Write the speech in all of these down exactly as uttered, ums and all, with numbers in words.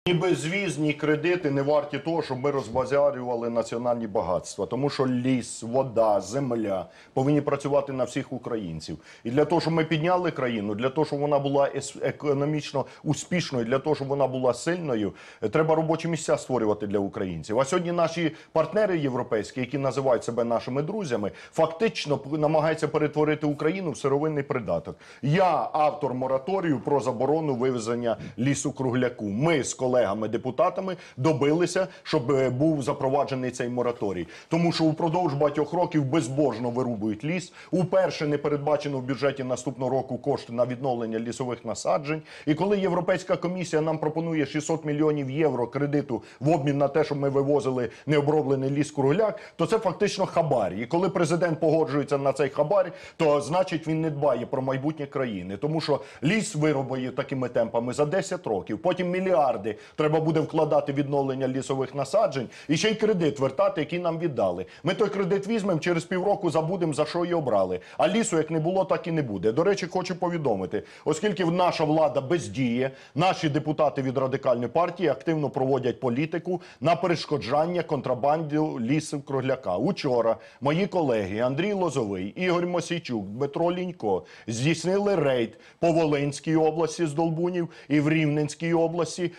Ні безвіз, ні кредити не варті того, щоб ми розбазарювали національні багатства. Тому що ліс, вода, земля повинні працювати на всіх українців. І для того, щоб ми підняли країну, для того, щоб вона була економічно успішною, для того, щоб вона була сильною, треба робочі місця створювати для українців. А сьогодні наші партнери європейські, які називають себе нашими друзями, фактично намагаються перетворити Україну в сировинний придаток. Я автор мораторію про заборону вивезення лісу-кругляку. Ми з колегами-депутатами добилися, щоб був запроваджений цей мораторій. Тому що упродовж багатьох років безбожно вирубують ліс. Уперше не передбачено в бюджеті наступного року кошти на відновлення лісових насаджень. І коли Європейська комісія нам пропонує шістсот мільйонів євро кредиту в обмін на те, щоб ми вивозили необроблений ліс-кругляк, то це фактично хабар. І коли президент погоджується на цей хабар, то значить він не дбає про майбутнє країни. Тому що ліс вирубує такими темпами за десять років, потім мільярди треба буде вкладати відновлення лісових насаджень і ще й кредит вертати, який нам віддали. Ми той кредит візьмемо, через півроку забудемо, за що її обрали. А лісу як не було, так і не буде. До речі, хочу повідомити, оскільки наша влада бездіє, наші депутати від Радикальної партії активно проводять політику на перешкоджання контрабанді лісу-кругляка. Учора мої колеги Андрій Лозовий, Ігор Мосійчук, Дмитро Лінько здійснили рейд по Волинській області з Долбунів і в Рівненській області,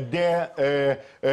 де е,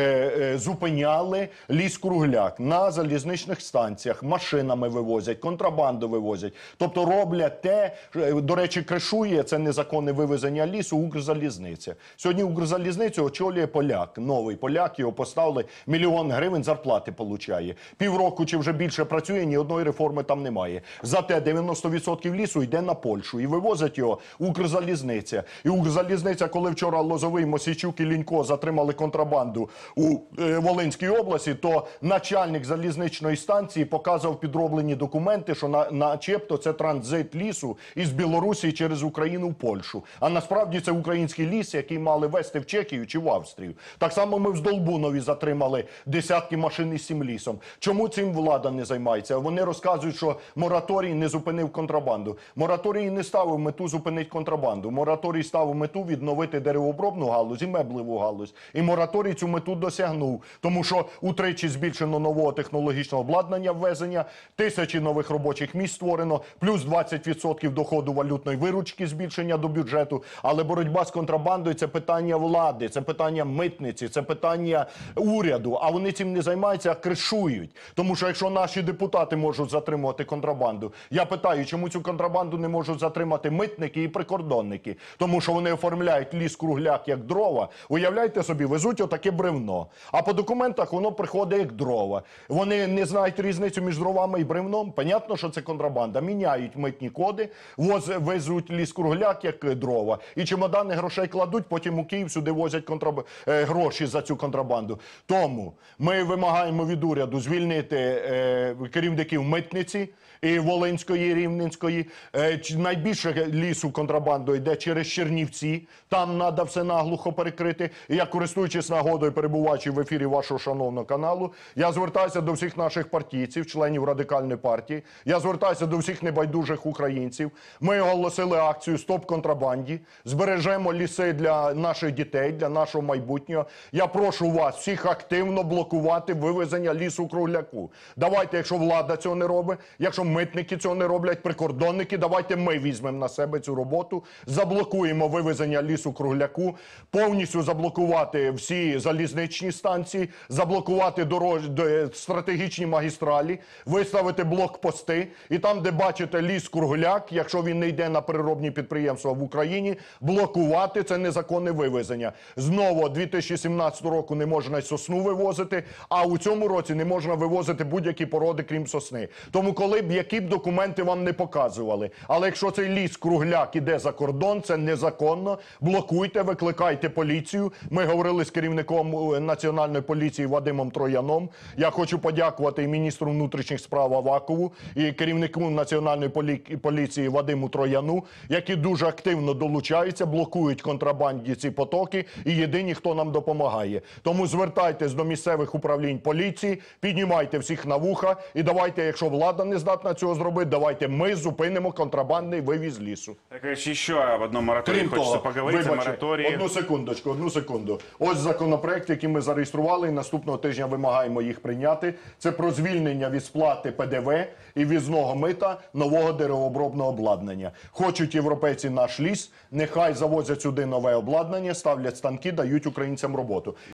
е, зупиняли ліс-кругляк на залізничних станціях, машинами вивозять, контрабанду вивозять. Тобто роблять те, до речі, кришує це незаконне вивезення лісу Укрзалізниця. Сьогодні Укрзалізницю очолює поляк, новий поляк, його поставили, мільйон гривень зарплати получає. Півроку чи вже більше працює, ні одної реформи там немає. Зате дев'яносто відсотків лісу йде на Польщу і вивозять його Укрзалізниця. І Укрзалізниця, коли вчора Лозовий, Мосійчук і Лінько затримали контрабанду у е, Волинській області, то начальник залізничної станції показав підроблені документи, що на, начебто це транзит лісу із Білорусі через Україну в Польщу. А насправді це український ліс, який мали везти в Чехію чи в Австрію. Так само ми в Здолбунові затримали десятки машин із цим лісом. Чому цим влада не займається? Вони розказують, що мораторій не зупинив контрабанду. Мораторій не ставив мету зупинити контрабанду. Мораторій ставив мету відновити деревообробну галузь і меблеву галузь. І мораторій цю мету досягнув. Тому що утричі збільшено нового технологічного обладнання ввезення, тисячі нових робочих місць створено, плюс двадцять відсотків доходу валютної виручки збільшення до бюджету. Але боротьба з контрабандою – це питання влади, це питання митниці, це питання уряду. А вони цим не займаються, а кришують. Тому що якщо наші депутати можуть затримувати контрабанду, я питаю, чому цю контрабанду не можуть затримати митники і прикордонники? Тому що вони оформляють ліс-кругляк як дрова. Уявляєте собі, везуть отаке бревно. А по документах воно приходить як дрова. Вони не знають різницю між дровами і бревном. Понятно, що це контрабанда. Міняють митні коди, воз, везуть ліс-кругляк як дрова. І чемодани грошей кладуть, потім у Київ сюди возять контраб... е, гроші за цю контрабанду. Тому ми вимагаємо від уряду звільнити е, керівників митниці і Волинської, і Рівненської. Е, найбільше лісу контрабандою йде через Чернівці. Там треба все наглухо перекрити. І я, користуючись нагодою, перебуваючи в ефірі вашого шановного каналу, я звертаюся до всіх наших партійців, членів Радикальної партії. Я звертаюся до всіх небайдужих українців. Ми оголосили акцію «Стоп контрабанді». Збережемо ліси для наших дітей, для нашого майбутнього. Я прошу вас всіх активно блокувати вивезення лісу-кругляку. Давайте, якщо влада цього не робить, якщо митники цього не роблять, прикордонники, давайте ми візьмемо на себе цю роботу, заблокуємо вивезення лісу-кругляку, повністю заблокувати всі залізничні станції, заблокувати дорож... стратегічні магістралі, виставити блокпости, і там, де бачите ліс-кругляк, якщо він не йде на переробні підприємства в Україні, блокувати це незаконне вивезення. Знову дві тисячі сімнадцятого року не можна сосну вивозити, а у цьому році не можна вивозити будь-які породи, крім сосни. Тому коли б, які б документи вам не показували, але якщо цей ліс-кругляк іде за кордон, це незаконно, блокуйте, викликайте поліцію. Ми говорили з керівником Національної поліції Вадимом Трояном. Я хочу подякувати і міністру внутрішніх справ Авакову, і керівнику Національної поліції Вадиму Трояну, які дуже активно долучаються, блокують контрабанді ці потоки, і єдині, хто нам допомагає. Тому звертайтесь до місцевих управлінь поліції, піднімайте всіх на вуха, і давайте, якщо влада не здатна цього зробити, давайте ми зупинимо контрабандний вивіз лісу. Так, еще об одном моратории Крім хочется того, поговорить. вибачте, о моратории. одну секундочку, одну секунду. секунду. Ось законопроект, який ми зареєстрували, і наступного тижня вимагаємо їх прийняти. Це про звільнення від сплати Пе Де Ве і ввізного мита нового деревообробного обладнання. Хочуть європейці наш ліс, нехай завозять сюди нове обладнання, ставлять станки, дають українцям роботу.